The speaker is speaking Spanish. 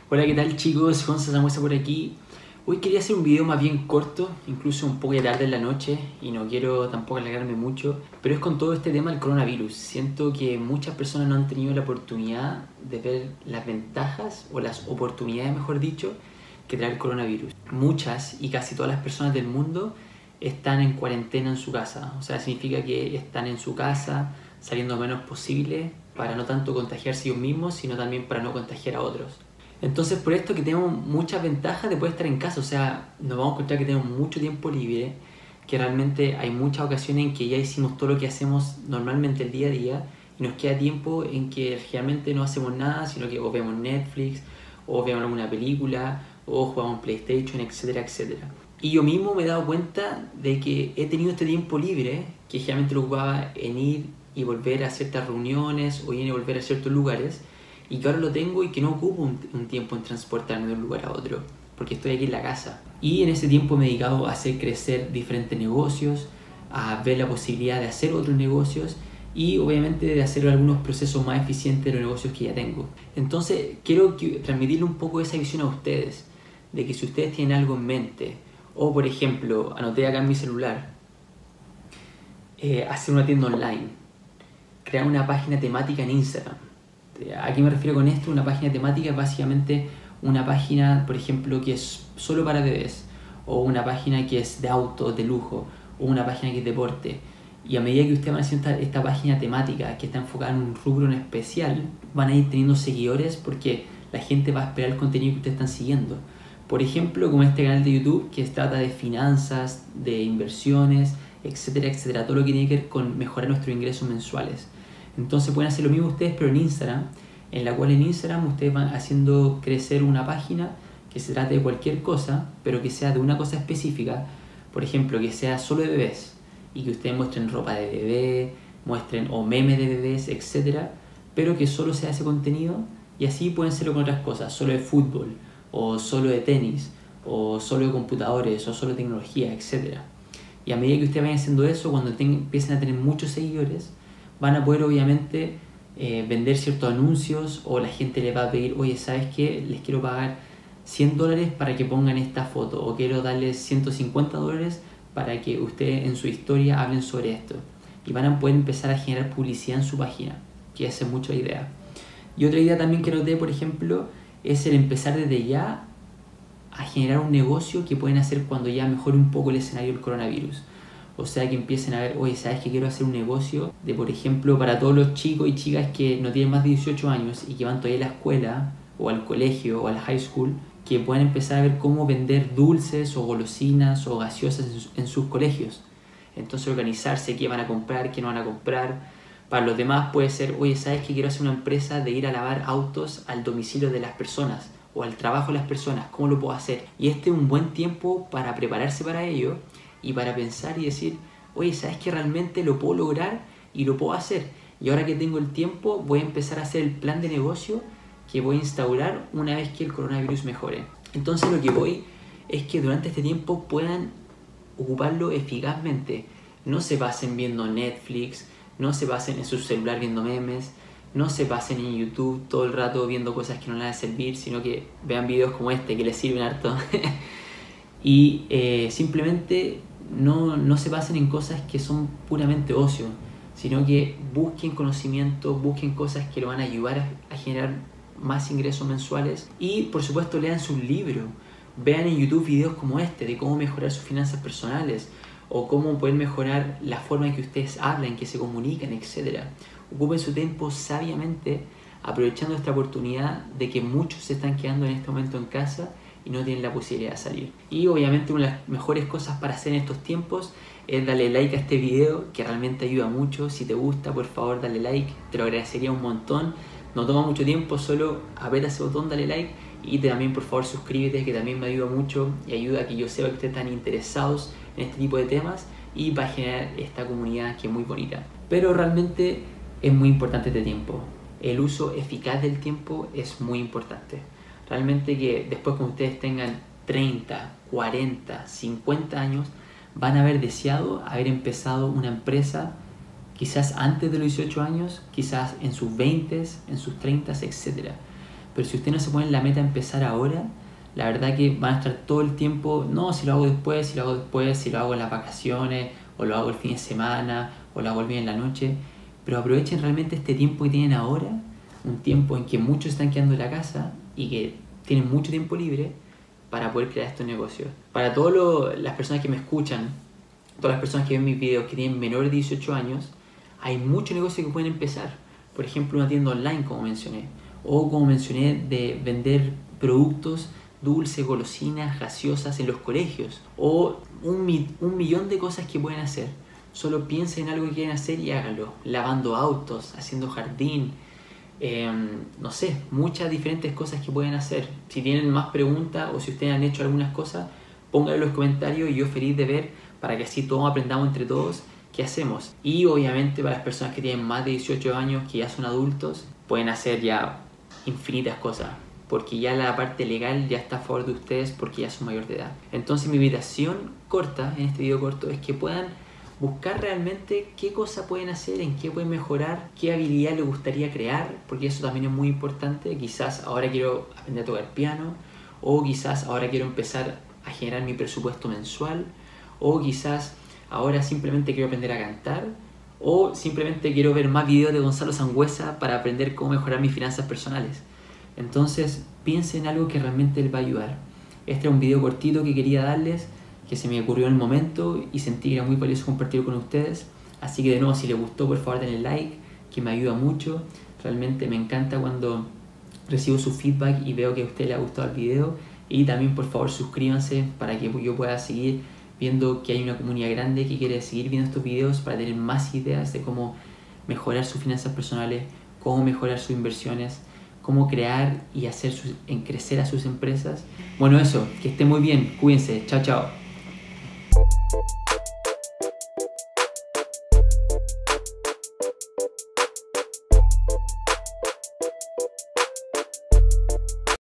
Hola, ¿qué tal chicos? Gonza Samuesa por aquí. Hoy quería hacer un video más bien corto, incluso un poco ya tarde en la noche y no quiero tampoco alargarme mucho, pero es con todo este tema del coronavirus. Siento que muchas personas no han tenido la oportunidad de ver las ventajas o las oportunidades, mejor dicho, que trae el coronavirus. Muchas y casi todas las personas del mundo están en cuarentena en su casa, o sea, significa que están en su casa saliendo lo menos posible para no tanto contagiarse ellos mismos, sino también para no contagiar a otros. Entonces, por esto que tenemos muchas ventajas de poder estar en casa, o sea, nos vamos a encontrar que tenemos mucho tiempo libre, que realmente hay muchas ocasiones en que ya hicimos todo lo que hacemos normalmente el día a día y nos queda tiempo en que realmente no hacemos nada, sino que o vemos Netflix, o vemos alguna película, o jugamos PlayStation, etcétera, etcétera. Y yo mismo me he dado cuenta de que he tenido este tiempo libre, que generalmente lo ocupaba en ir y volver a ciertas reuniones o ir y volver a ciertos lugares, y que ahora lo tengo y que no ocupo un tiempo en transportarme de un lugar a otro, porque estoy aquí en la casa. Y en ese tiempo me he dedicado a hacer crecer diferentes negocios, a ver la posibilidad de hacer otros negocios y obviamente de hacer algunos procesos más eficientes de los negocios que ya tengo. Entonces quiero transmitirle un poco esa visión a ustedes, de que si ustedes tienen algo en mente, o por ejemplo, anoté acá en mi celular, hacer una tienda online, crear una página temática en Instagram. ¿A qué me refiero con esto? Una página temática es básicamente una página, por ejemplo, que es solo para bebés, o una página que es de autos, de lujo, o una página que es deporte. Y a medida que ustedes van haciendo esta página temática que está enfocada en un rubro en especial, van a ir teniendo seguidores porque la gente va a esperar el contenido que ustedes están siguiendo. Por ejemplo, como este canal de YouTube que trata de finanzas, de inversiones, etcétera, etcétera, todo lo que tiene que ver con mejorar nuestros ingresos mensuales. Entonces pueden hacer lo mismo ustedes, pero en Instagram, en la cual en Instagram ustedes van haciendo crecer una página que se trate de cualquier cosa, pero que sea de una cosa específica. Por ejemplo, que sea solo de bebés y que ustedes muestren ropa de bebé, muestren o memes de bebés, etcétera, pero que solo sea ese contenido, y así pueden hacerlo con otras cosas, solo de fútbol, o solo de tenis, o solo de computadores, o solo de tecnología, etcétera. Y a medida que ustedes vayan haciendo eso, cuando empiecen a tener muchos seguidores, van a poder obviamente vender ciertos anuncios, o la gente les va a pedir, oye, ¿sabes qué? Les quiero pagar $100 para que pongan esta foto, o quiero darles $150 para que ustedes en su historia hablen sobre esto. Y van a poder empezar a generar publicidad en su página, que esa es mucha idea. Y otra idea también que noté, por ejemplo, es el empezar desde ya a generar un negocio que pueden hacer cuando ya mejore un poco el escenario del coronavirus. O sea, que empiecen a ver, oye, ¿sabes que quiero hacer un negocio de, por ejemplo, para todos los chicos y chicas que no tienen más de 18 años y que van todavía a la escuela o al colegio o al high school, que puedan empezar a ver cómo vender dulces o golosinas o gaseosas en sus colegios? Entonces organizarse, qué van a comprar, qué no van a comprar. Para los demás puede ser, oye, ¿sabes que quiero hacer una empresa de ir a lavar autos al domicilio de las personas o al trabajo de las personas? ¿Cómo lo puedo hacer? Y este es un buen tiempo para prepararse para ello y para pensar y decir, oye, ¿sabes que realmente lo puedo lograr y lo puedo hacer? Y ahora que tengo el tiempo, voy a empezar a hacer el plan de negocio que voy a instaurar una vez que el coronavirus mejore. Entonces lo que voy es que durante este tiempo puedan ocuparlo eficazmente. No se pasen viendo Netflix, no se pasen en su celular viendo memes, no se pasen en YouTube todo el rato viendo cosas que no les van a servir, sino que vean videos como este que les sirven harto. Y simplemente no se basen en cosas que son puramente ocio, sino que busquen conocimiento, busquen cosas que lo van a ayudar a generar más ingresos mensuales, y por supuesto lean sus libros, vean en YouTube videos como este de cómo mejorar sus finanzas personales o cómo poder mejorar la forma en que ustedes hablan, que se comunican, etc. Ocupen su tiempo sabiamente, aprovechando esta oportunidad de que muchos se están quedando en este momento en casa y no tienen la posibilidad de salir. Y obviamente una de las mejores cosas para hacer en estos tiempos es darle like a este video, que realmente ayuda mucho. Si te gusta, por favor dale like, te lo agradecería un montón. No toma mucho tiempo, solo aprieta ese botón, dale like, y también por favor suscríbete, que también me ayuda mucho y ayuda a que yo sepa que ustedes están interesados en este tipo de temas y para generar esta comunidad que es muy bonita. Pero realmente es muy importante este tiempo. El uso eficaz del tiempo es muy importante. Realmente que después, cuando ustedes tengan 30, 40, 50 años, van a haber deseado haber empezado una empresa quizás antes de los 18 años, quizás en sus 20, en sus 30, etc. Pero si usted no se pone la meta de empezar ahora, la verdad que van a estar todo el tiempo, no, si lo hago después, si lo hago después, si lo hago en las vacaciones, o lo hago el fin de semana, o lo hago el viernes en la noche. Pero aprovechen realmente este tiempo que tienen ahora, un tiempo en que muchos están quedando en la casa y que tienen mucho tiempo libre para poder crear estos negocios. Para todas las personas que me escuchan, todas las personas que ven mis videos que tienen menores de 18 años, hay muchos negocios que pueden empezar. Por ejemplo, una tienda online, como mencioné, o como mencioné, de vender productos dulces, golosinas, gaseosas en los colegios, o un millón de cosas que pueden hacer. Solo piensen en algo que quieren hacer y háganlo. Lavando autos, haciendo jardín, no sé, muchas diferentes cosas que pueden hacer. Si tienen más preguntas o si ustedes han hecho algunas cosas, pónganlo en los comentarios y yo feliz de ver, para que así todos aprendamos entre todos qué hacemos. Y obviamente para las personas que tienen más de 18 años, que ya son adultos, pueden hacer ya infinitas cosas, porque ya la parte legal ya está a favor de ustedes porque ya son mayor de edad. Entonces mi invitación corta, en este video corto, es que puedan buscar realmente qué cosa pueden hacer, en qué pueden mejorar, qué habilidad les gustaría crear, porque eso también es muy importante. Quizás ahora quiero aprender a tocar piano, o quizás ahora quiero empezar a generar mi presupuesto mensual, o quizás ahora simplemente quiero aprender a cantar, o simplemente quiero ver más videos de Gonzalo Sangüesa para aprender cómo mejorar mis finanzas personales. Entonces piensen en algo que realmente les va a ayudar. Este era un video cortito que quería darles, que se me ocurrió en el momento y sentí que era muy valioso compartirlo con ustedes. Así que de nuevo, si les gustó, por favor denle like, que me ayuda mucho. Realmente me encanta cuando recibo su feedback y veo que a usted le ha gustado el video. Y también por favor suscríbanse para que yo pueda seguir viendo que hay una comunidad grande que quiere seguir viendo estos videos para tener más ideas de cómo mejorar sus finanzas personales, cómo mejorar sus inversiones, cómo crear y hacer crecer a sus empresas. Bueno, eso, que esté muy bien, cuídense, chao chao.